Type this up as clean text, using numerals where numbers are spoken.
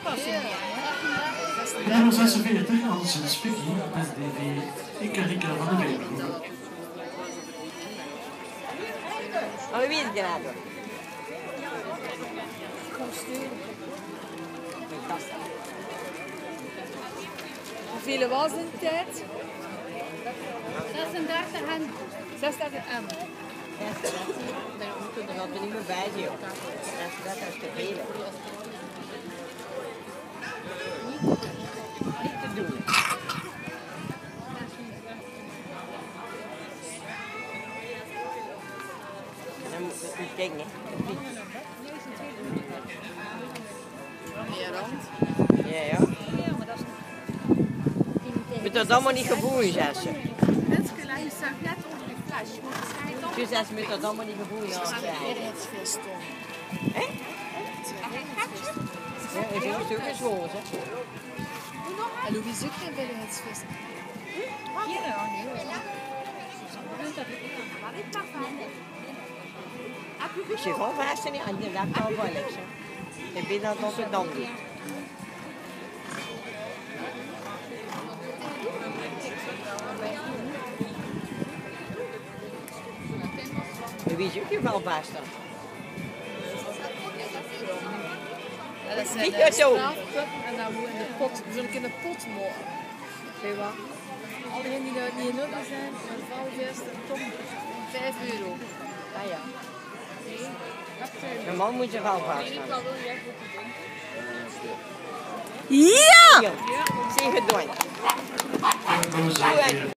Nummer 46, anderszins Vicky, SDV, Ikarika van de Weergroep. Alle wie het gedaan? Hoeveel was in de tijd? 36 en 36 M. We kunnen er niet meer bij zijn. Dat is te veel. Niet te doen. Dan moet het niet kijken, hè. Meer rond. Ja, ja. Je moet dat allemaal niet geboeien, zegt ze. Dus ze moet dat allemaal niet geboeien als zij. Hé? Ja, ik vind het ook eens gewoon, hè. En Louis zoekt geen veiligheidsvest. Ik zeg gewoon vast niet aan de laptop wel eens, hè. Ik ben dat op het dan niet. Wie zoekt je wel vast dan? Dat zijn Niet zo. straffen en dan moet in de pot, in de pot mogen. Weet je wat? Al diegenen die nou niet in orde zijn, dan valt juist toch €5. Ah ja. Mijn man moet je wel vast dan. Ja! Zie je gedaan.